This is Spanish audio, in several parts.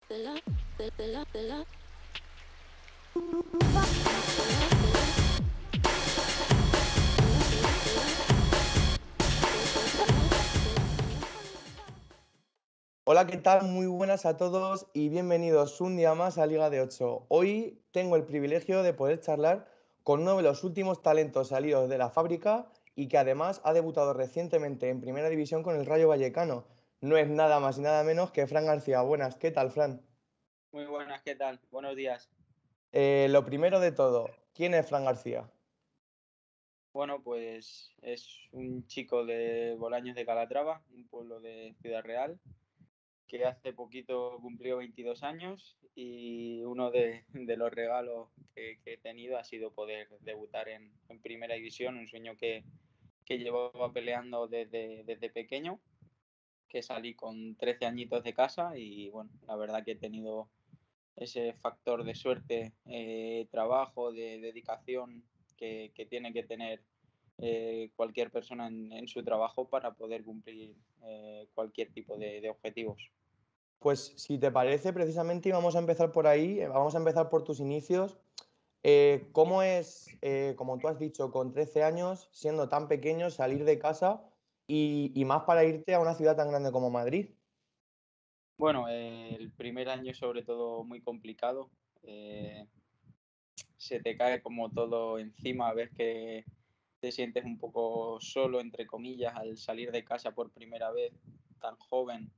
Hola, ¿qué tal? Muy buenas a todos y bienvenidos un día más a Liga de 8. Hoy tengo el privilegio de poder charlar con uno de los últimos talentos salidos de la fábrica y que además ha debutado recientemente en Primera División con el Rayo Vallecano. No es nada más y nada menos que Fran García. Buenas, ¿qué tal, Fran? Muy buenas, ¿qué tal? Buenos días. Lo primero de todo, ¿quién es Fran García? Bueno, pues es un chico de Bolaños de Calatrava, un pueblo de Ciudad Real, que hace poquito cumplió 22 años y uno de los regalos que he tenido ha sido poder debutar en Primera División, un sueño que llevaba peleando desde pequeño, que salí con 13 añitos de casa y bueno, la verdad que he tenido ese factor de suerte, trabajo, de dedicación que tiene que tener cualquier persona en su trabajo para poder cumplir cualquier tipo de objetivos. Pues si te parece, precisamente vamos a empezar por ahí, vamos a empezar por tus inicios. ¿Cómo es, como tú has dicho, con 13 años, siendo tan pequeño, salir de casa y más para irte a una ciudad tan grande como Madrid? Bueno, el primer año sobre todo muy complicado. eh, Se te cae como todo encima, ves que te sientes un poco solo, entre comillas, al salir de casa por primera vez, tan joven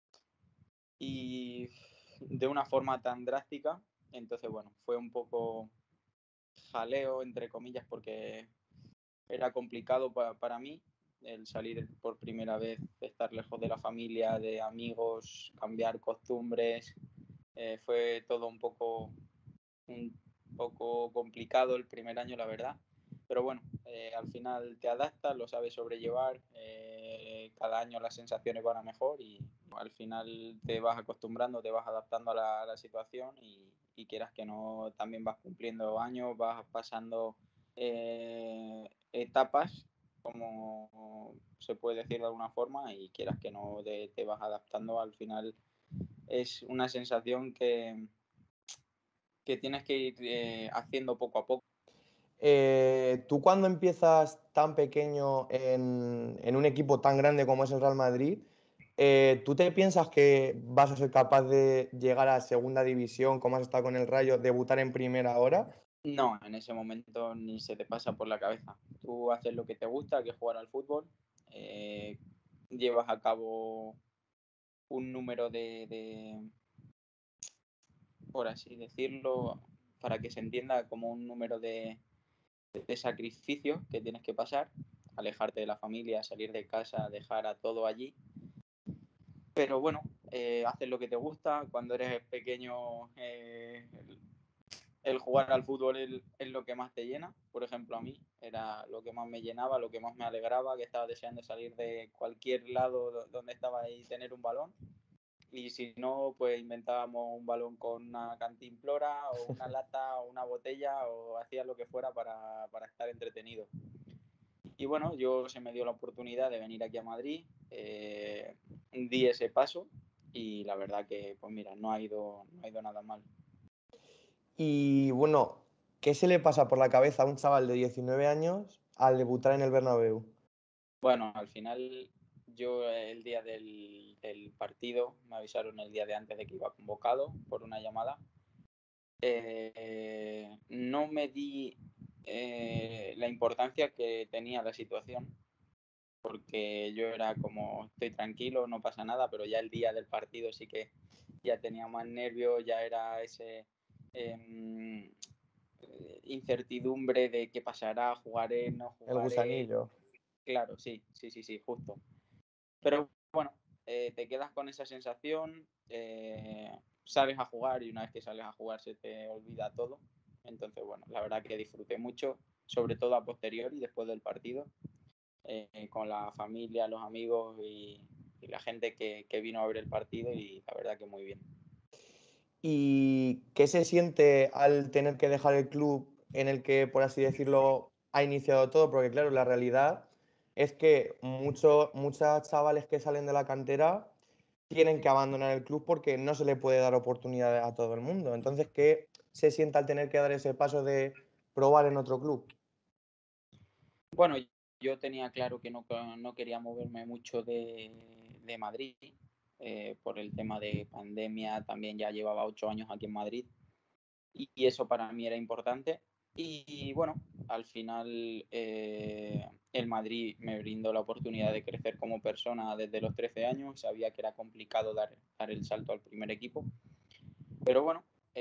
y de una forma tan drástica. Entonces, bueno, fue un poco jaleo, entre comillas, porque era complicado para mí el salir por primera vez, estar lejos de la familia, de amigos, cambiar costumbres. Fue todo un poco complicado el primer año, la verdad. Pero bueno, al final te adaptas, lo sabes sobrellevar, cada año las sensaciones van a mejor y al final te vas acostumbrando, te vas adaptando a la situación y quieras que no, también vas cumpliendo años, vas pasando etapas, como se puede decir de alguna forma, y quieras que no te vas adaptando, al final es una sensación que tienes que ir haciendo poco a poco. Tú cuando empiezas tan pequeño en un equipo tan grande como es el Real Madrid, ¿tú te piensas que vas a ser capaz de llegar a segunda división, como has estado con el Rayo, debutar en primera ahora? No, en ese momento ni se te pasa por la cabeza. Tú haces lo que te gusta, que es jugar al fútbol, eh, llevas a cabo un número por así decirlo, para que se entienda como un número de sacrificios que tienes que pasar, alejarte de la familia, salir de casa, dejar a todo allí. Pero bueno, haces lo que te gusta. Cuando eres pequeño, el jugar al fútbol es lo que más te llena. Por ejemplo, a mí era lo que más me llenaba, lo que más me alegraba, que estaba deseando salir de cualquier lado donde estaba y tener un balón. Y si no, pues inventábamos un balón con una cantimplora o una lata o una botella o hacía lo que fuera para estar entretenido. Y bueno, yo se me dio la oportunidad de venir aquí a Madrid, di ese paso y la verdad que, pues mira, no ha ido nada mal. Y bueno, ¿qué se le pasa por la cabeza a un chaval de 19 años al debutar en el Bernabéu? Bueno, al final yo el día del partido me avisaron el día de antes de que iba convocado por una llamada. No me di la importancia que tenía la situación, porque yo era como, estoy tranquilo, no pasa nada, pero ya el día del partido sí que ya tenía más nervios, ya era ese eh, incertidumbre de qué pasará, jugaré, no El jugaré. gusanillo. Claro, sí, sí, sí, sí, justo. Pero bueno, te quedas con esa sensación, sales a jugar y una vez que sales a jugar se te olvida todo. Entonces, bueno, la verdad que disfruté mucho, sobre todo a posteriori, después del partido, con la familia, los amigos y la gente que vino a ver el partido y la verdad que muy bien. ¿Y qué se siente al tener que dejar el club en el que, por así decirlo, ha iniciado todo? Porque claro, la realidad es que muchos chavales que salen de la cantera tienen que abandonar el club porque no se le puede dar oportunidad a todo el mundo. Entonces, ¿qué se siente al tener que dar ese paso de probar en otro club? Bueno, yo tenía claro que no quería moverme mucho de Madrid por el tema de pandemia. También ya llevaba 8 años aquí en Madrid y eso para mí era importante. Y bueno, al final el Madrid me brindó la oportunidad de crecer como persona desde los 13 años. Sabía que era complicado dar el salto al primer equipo. Pero bueno,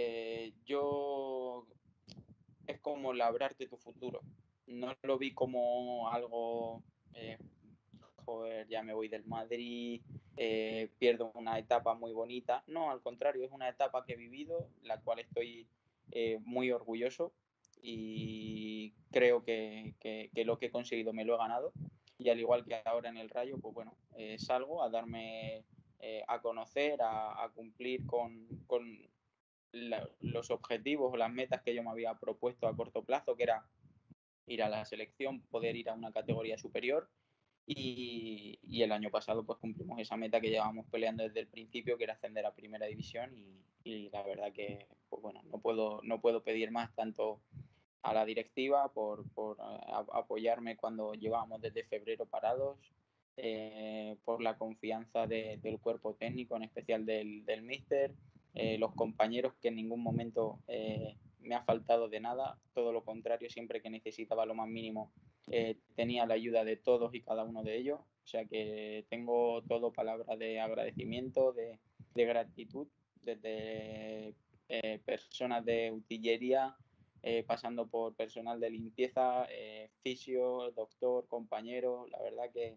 yo es como labrarte tu futuro. No lo vi como algo, eh, joder, ya me voy del Madrid, pierdo una etapa muy bonita. No, al contrario, es una etapa que he vivido, la cual estoy muy orgulloso y creo que lo que he conseguido me lo he ganado. Y al igual que ahora en el Rayo, pues bueno, salgo a darme a conocer, a cumplir con los objetivos o las metas que yo me había propuesto a corto plazo, que era ir a la selección, poder ir a una categoría superior. Y el año pasado pues cumplimos esa meta que llevábamos peleando desde el principio, que era ascender a primera división y la verdad que pues bueno, no puedo pedir más tanto a la directiva por apoyarme cuando llevábamos desde febrero parados, por la confianza del cuerpo técnico, en especial del míster, los compañeros que en ningún momento me ha faltado de nada, todo lo contrario, siempre que necesitaba lo más mínimo tenía la ayuda de todos y cada uno de ellos, o sea que tengo todo palabras de agradecimiento, de gratitud, desde personas de utillería, pasando por personal de limpieza, fisio, doctor, compañero, la verdad que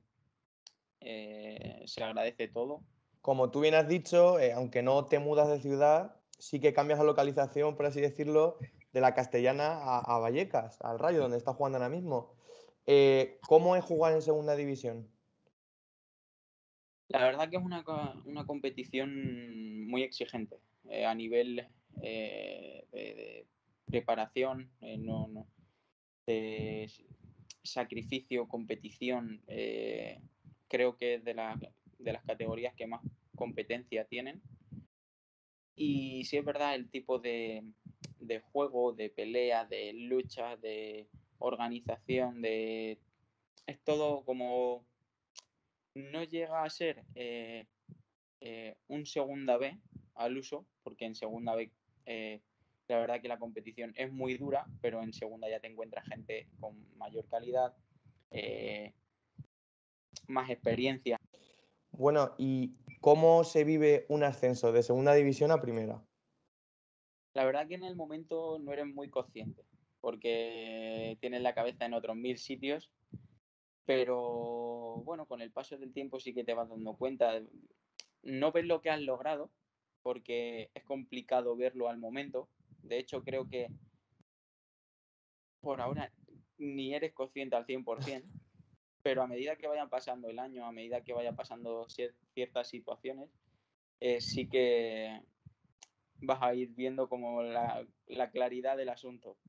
se agradece todo. Como tú bien has dicho, aunque no te mudas de ciudad, sí que cambias la localización, por así decirlo, de la Castellana a Vallecas, al Rayo, donde está jugando ahora mismo. ¿Cómo es jugar en segunda división? La verdad que es una competición muy exigente a nivel de preparación, de sacrificio, competición. Creo que es de las categorías que más competencia tienen. Y sí es verdad el tipo de juego, de pelea, de lucha, de organización, es todo como no llega a ser un segunda B al uso, porque en segunda B la verdad que la competición es muy dura, pero en segunda ya te encuentras gente con mayor calidad, eh, más experiencia. Bueno, ¿y cómo se vive un ascenso de segunda división a primera? La verdad que en el momento no eres muy consciente, porque tienes la cabeza en otros mil sitios, pero bueno, con el paso del tiempo sí que te vas dando cuenta. No ves lo que has logrado, porque es complicado verlo al momento. De hecho, creo que por ahora ni eres consciente al 100%, pero a medida que vayan pasando el año, a medida que vayan pasando ciertas situaciones, sí que vas a ir viendo como la claridad del asunto.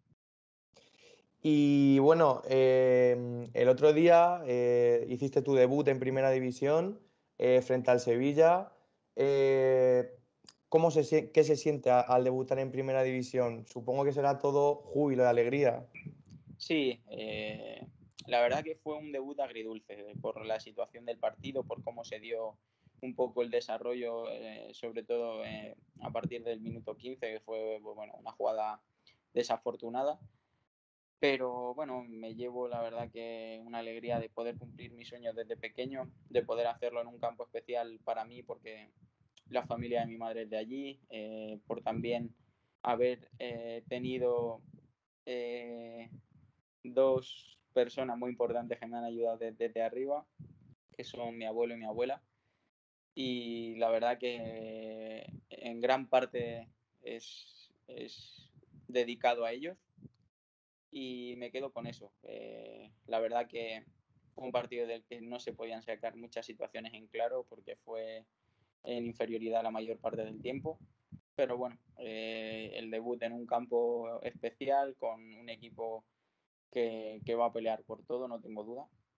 Y bueno, el otro día hiciste tu debut en primera división frente al Sevilla. Eh, ¿Qué se siente al debutar en primera división? Supongo que será todo júbilo y alegría. Sí, la verdad que fue un debut agridulce por la situación del partido, por cómo se dio un poco el desarrollo, sobre todo a partir del minuto 15, que fue pues, bueno, una jugada desafortunada. Pero bueno, me llevo la verdad que una alegría de poder cumplir mis sueños desde pequeño, de poder hacerlo en un campo especial para mí, porque la familia de mi madre es de allí, por también haber tenido eh, dos personas muy importantes que me han ayudado desde arriba, que son mi abuelo y mi abuela. Y la verdad que en gran parte es dedicado a ellos y me quedo con eso. La verdad que fue un partido del que no se podían sacar muchas situaciones en claro porque fue en inferioridad la mayor parte del tiempo. Pero bueno, el debut en un campo especial con un equipo que va a pelear por todo, no tengo duda.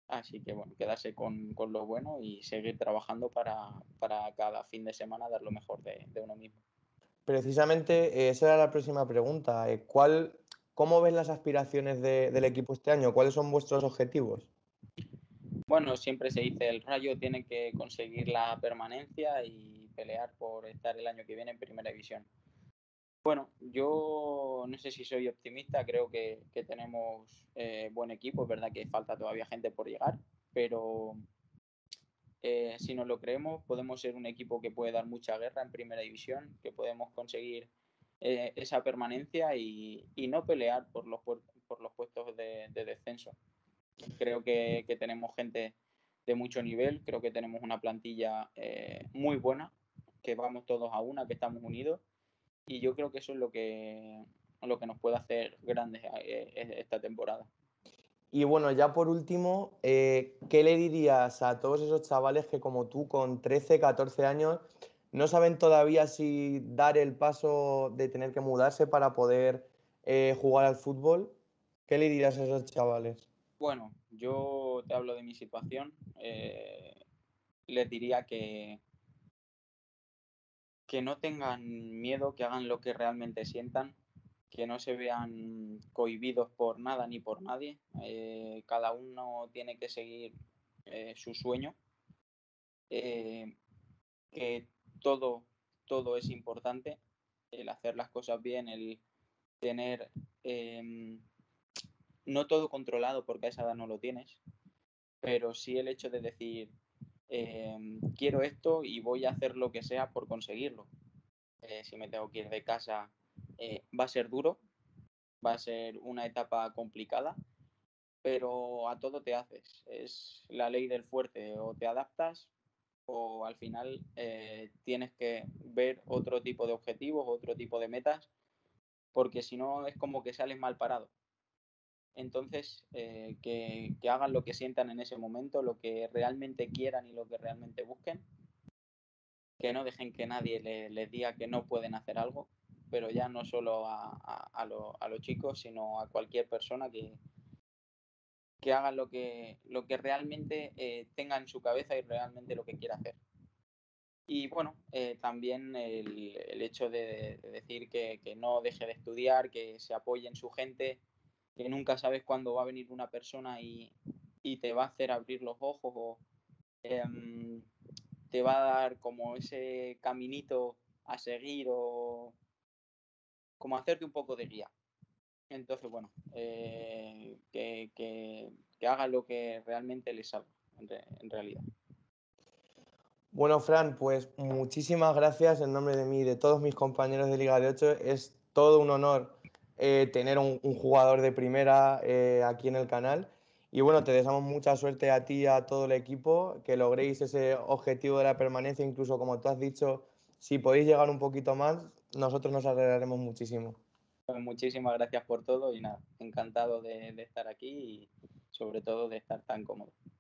Así que bueno, quedarse con lo bueno y seguir trabajando para cada fin de semana dar lo mejor de uno mismo. Precisamente, esa era la próxima pregunta. ¿Cómo ves las aspiraciones del equipo este año? ¿Cuáles son vuestros objetivos? Bueno, siempre se dice, el Rayo tiene que conseguir la permanencia y pelear por estar el año que viene en Primera División. Bueno, yo no sé si soy optimista, creo que tenemos buen equipo, es verdad que falta todavía gente por llegar, pero si nos lo creemos podemos ser un equipo que puede dar mucha guerra en Primera División, que podemos conseguir esa permanencia y no pelear por los puestos de descenso. Creo que tenemos gente de mucho nivel, creo que tenemos una plantilla muy buena, que vamos todos a una, que estamos unidos y yo creo que eso es lo que nos puede hacer grandes esta temporada. Y bueno, ya por último, ¿qué le dirías a todos esos chavales que como tú, con 13, 14 años, no saben todavía si dar el paso de tener que mudarse para poder jugar al fútbol? ¿Qué le dirías a esos chavales? Bueno, yo te hablo de mi situación. Les diría que no tengan miedo, que hagan lo que realmente sientan, que no se vean cohibidos por nada ni por nadie. Cada uno tiene que seguir su sueño, eh, que todo, todo es importante, el hacer las cosas bien, el tener no todo controlado porque a esa edad no lo tienes, pero sí el hecho de decir, quiero esto y voy a hacer lo que sea por conseguirlo. Si me tengo que ir de casa, va a ser duro, va a ser una etapa complicada, pero a todo te haces. Es la ley del fuerte, o te adaptas o al final tienes que ver otro tipo de objetivos, otro tipo de metas, porque si no es como que sales mal parado. Entonces, que hagan lo que sientan en ese momento, lo que realmente quieran y lo que realmente busquen, que no dejen que nadie les diga que no pueden hacer algo, pero ya no solo a los chicos, sino a cualquier persona que haga lo que realmente tenga en su cabeza y realmente lo que quiera hacer. Y bueno, también el hecho de decir que no deje de estudiar, que se apoye en su gente, que nunca sabes cuándo va a venir una persona y te va a hacer abrir los ojos o em, te va a dar como ese caminito a seguir o como hacerte un poco de guía. Entonces, bueno, que hagan lo que realmente les salga, en realidad. Bueno, Fran, pues muchísimas gracias en nombre de mí y de todos mis compañeros de Liga de 8. Es todo un honor tener un jugador de primera aquí en el canal. Y bueno, te deseamos mucha suerte a ti y a todo el equipo, que logréis ese objetivo de la permanencia, incluso como tú has dicho, si podéis llegar un poquito más, nosotros nos alegraremos muchísimo. Pues muchísimas gracias por todo y nada, encantado de estar aquí y sobre todo de estar tan cómodo.